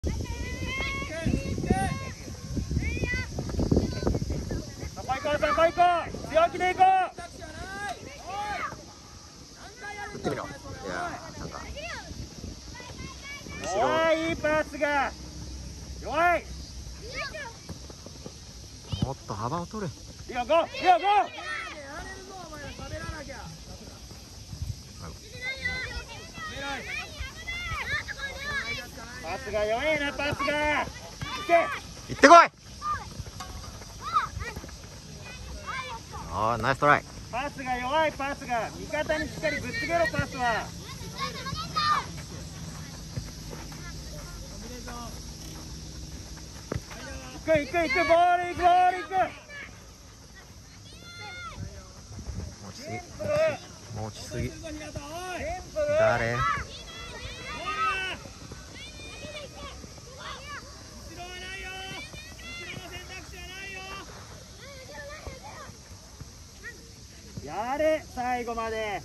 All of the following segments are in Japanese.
強気でいこう。 打ってみろ。いやー、なんか弱い、いいパスが弱い。 もっと幅を取れ。 いいよ、ゴー、いいよ、ゴー。パスが弱いな、パスが。 行ってこい。ああ、ナイストライ。 パスが弱い、パスが味方にしっかりぶつけろ、パスは。行く行く行く、ボール行く、ボール行く。 落ちすぎ、もう落ちすぎ。誰？ やれ、最後まで。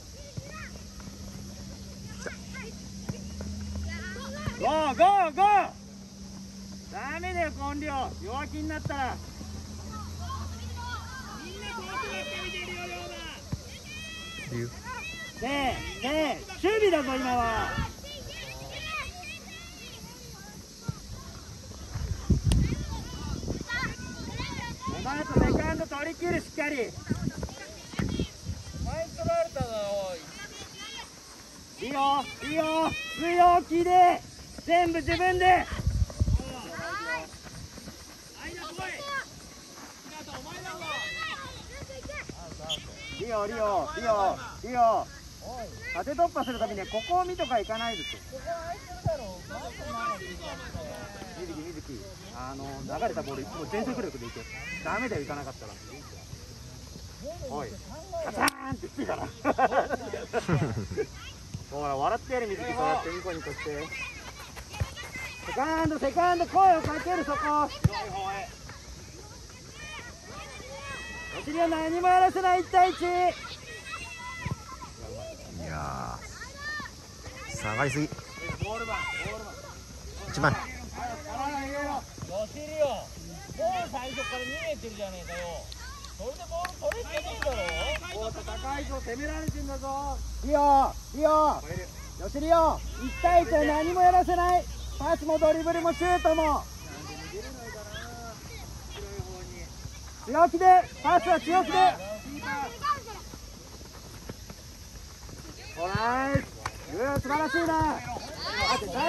ゴーゴーゴー。ダメだよ、根性。弱気になったら。ねえねえ、守備だぞ今は。この後セカンド取り切る、しっかり。いいよいいよ、強気で全部自分で。いいよいいよいいよいいよ。縦突破するためにはここを見とかいかないですよ。水木水木、流れたボールいつも全速力でいけ。ダメだよ、行かなかったら。おい、カチャーンって言ってからほら、笑ってやる、水木。そうやってニコニコして。セカンドセカンド、声をかける。そこお尻は何もやらせない。1対1。 いやー、下がりすぎ。1番。 お尻よ、もう最初から逃げてるじゃねえかよ。それでボール取れってねえだろ。もう高いぞ、攻められてんだぞ。いいよいいよ、よしりよ。1対1は何もやらせない。パスもドリブルもシュートも強気で、パスは強気で。おナイス、素晴らしいな。あと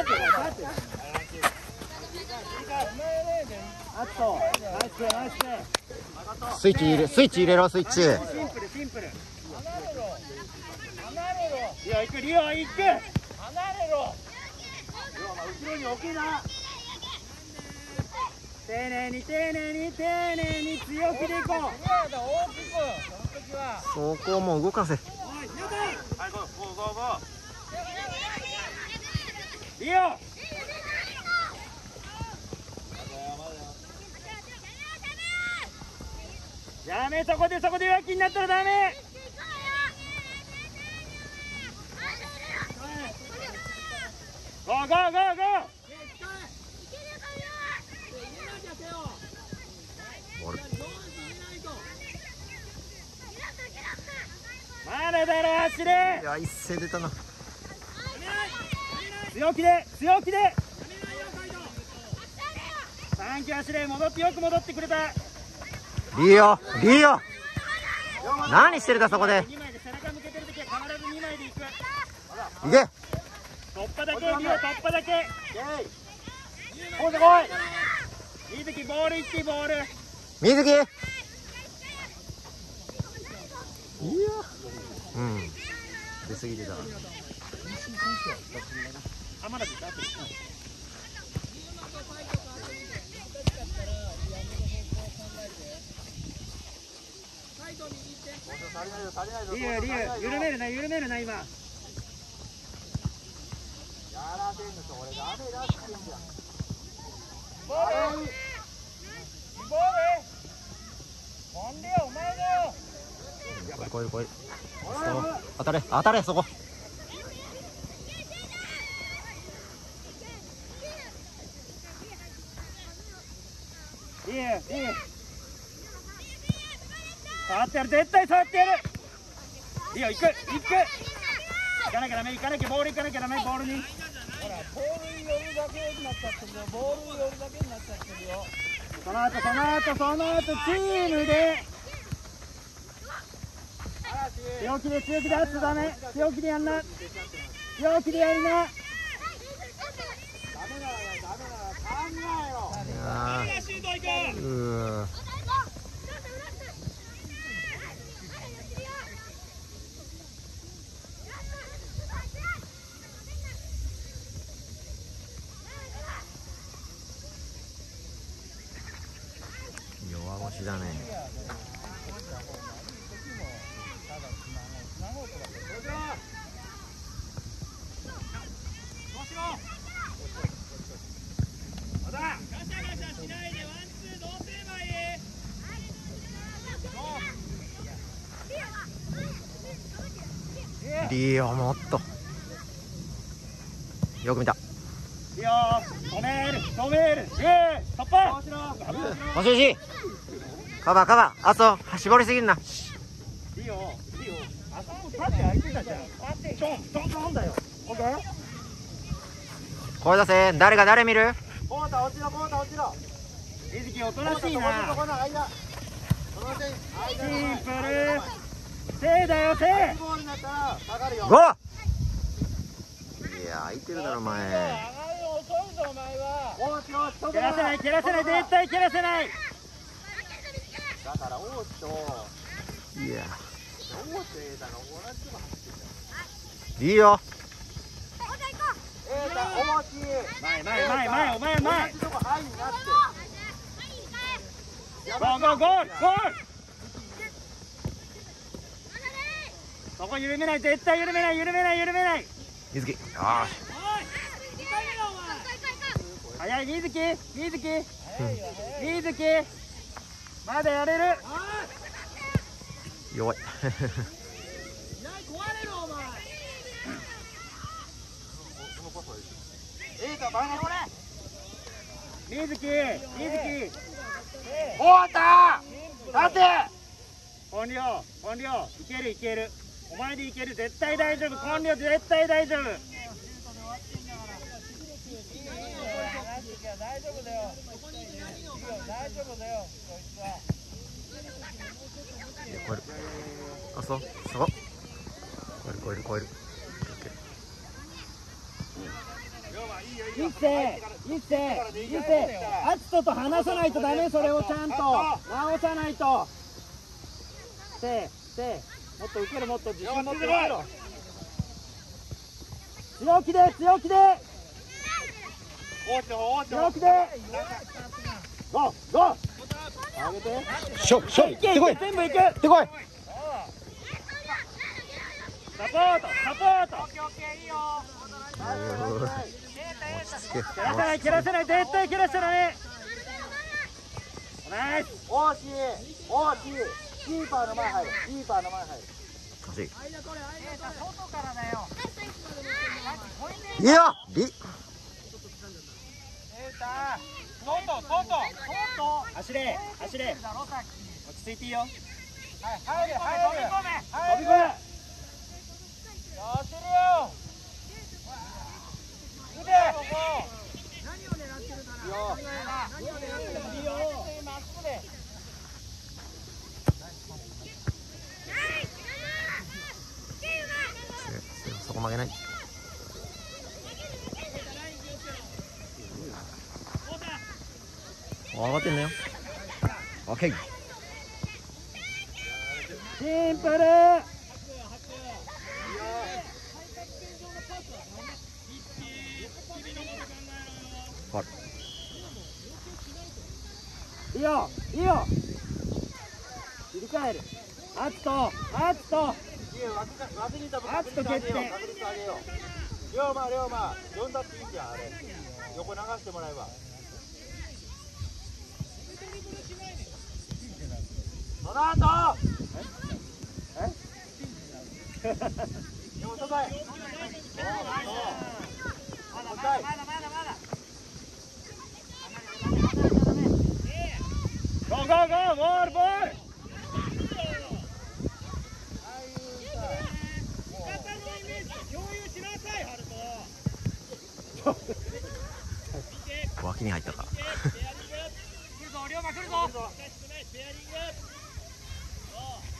あとナイスプレー、ナイスプレー。 スイッチ入れろ、スイッチ。 シンプルシンプル。リオ行く、リオ行く。離れろ。後ろに置きな。丁寧に丁寧に丁寧に強気でいこう。 そこも動かせ。 リオ。やめ、そこで弱気になったらダメ。ゴーゴーゴーゴー。まだだろ、走れ。 いや、一斉出たな。 強気で強気で。サンキュー、走れ。戻って、よく戻ってくれた。 リオ何してるか、そこで。 2枚で背中向けてるときは必ず2枚でいく。 いけ。 突破だけ、リオ突破だけ。こうでこい。水木、ボールいって、ボール。 水木。いや、うん、出過ぎてた。 あ、まだ出た。リュウ、緩めるな、緩めるな、今。やらせんのと、俺ダメだって言うんだよ。ボール。飛んでよ、お前だよ。 これ。当たれ、そこ。 いいよ、いいよ。触ってやる、絶対触ってやる。いいよ、行く。行かなきゃダメ、ボール行かなきゃダメ、ボールに。ほら、ボールに寄るだけになっちゃってるよ。ボールに寄るだけになっちゃってるよ。その後、チームで。強気であっとダメ。強気でやんな。強気でやりな。ダメなら考えろ。 弱腰だね。リーオもっとよく見た。 いいよ、止める、突破。 もしもし、カバー、あと絞りすぎんな。 いいよ、あそこ縦空いてたじゃん。トンだよ。オッケー。 声出せ。誰が誰見る。 ボータ落ちろ。水木おとなしいな。シンプル。せいだよ、せい。 ゴー。いや、空いてるだろお前。 蹴らせない、絶対蹴らせない。 だから王子といや、 王子だの同じとこ走ってるじゃん。 いいよ。 大きい。 前、お前。 同じとこ入んなって。 ゴール。そこ緩めない、絶対緩めない。 水木。よし。 早い、水木。まだやれる。 弱い。 水木。 ボータ立て。 本領。いける。お前でいける、絶対大丈夫。本領絶対大丈夫。大丈夫だよ。 超える。あ、そう。超える。 一世、アツトと話さないとダメ。それをちゃんと直さないと。せい、もっと受ける、もっと自信持って受けろ。強気で。ゴー。上げて。 しょ。 全部行く。 てこい。 サポート。 落ち着け。 蹴らせない、絶対蹴らせない。ナイス。 大きい。キーパーの前入る。 欲しい。 外からだよ。 いいよ。 走れ。落ち着いていいよ。 入る。 飛び込め。走るよ。腕。何を狙ってるかな。いいよ。まっすぐで。 そこ曲げない。上がってんだよ。オッケー。 シンプル。いいよ。切り替える。アツト。決定。 龍馬、呼んだっていいじゃん、あれ。横流してもらえば。その後。でも外へ。まだ。 ゴーゴーボールボール脇に入ったか。 龍馬来るぞ。